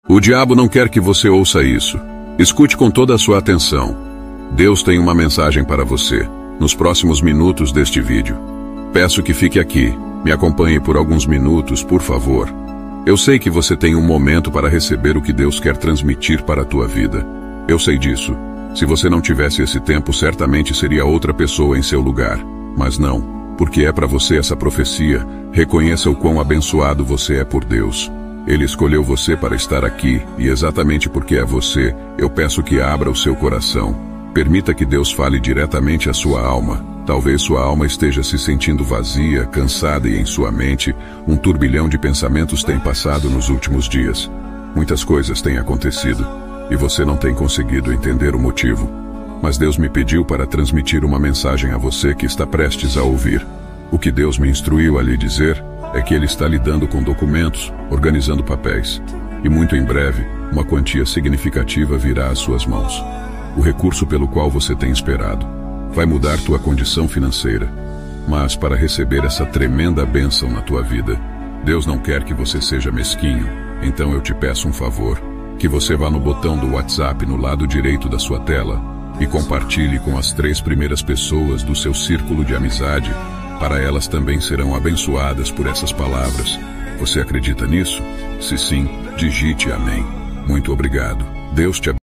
O diabo não quer que você ouça isso. Escute com toda a sua atenção. Deus tem uma mensagem para você, nos próximos minutos deste vídeo. Peço que fique aqui, me acompanhe por alguns minutos, por favor. Eu sei que você tem um momento para receber o que Deus quer transmitir para a tua vida. Eu sei disso. Se você não tivesse esse tempo, certamente seria outra pessoa em seu lugar. Mas não, porque é para você essa profecia. Reconheça o quão abençoado você é por Deus. Ele escolheu você para estar aqui, e exatamente porque é você, eu peço que abra o seu coração. Permita que Deus fale diretamente à sua alma. Talvez sua alma esteja se sentindo vazia, cansada, e em sua mente, um turbilhão de pensamentos tem passado nos últimos dias. Muitas coisas têm acontecido, e você não tem conseguido entender o motivo. Mas Deus me pediu para transmitir uma mensagem a você que está prestes a ouvir. O que Deus me instruiu a lhe dizer é que Ele está lidando com documentos, organizando papéis. E muito em breve, uma quantia significativa virá às suas mãos. O recurso pelo qual você tem esperado. Vai mudar tua condição financeira. Mas para receber essa tremenda bênção na tua vida, Deus não quer que você seja mesquinho. Então eu te peço um favor, que você vá no botão do WhatsApp no lado direito da sua tela e compartilhe com as 3 primeiras pessoas do seu círculo de amizade, para elas também serão abençoadas por essas palavras. Você acredita nisso? Se sim, digite amém. Muito obrigado. Deus te abençoe.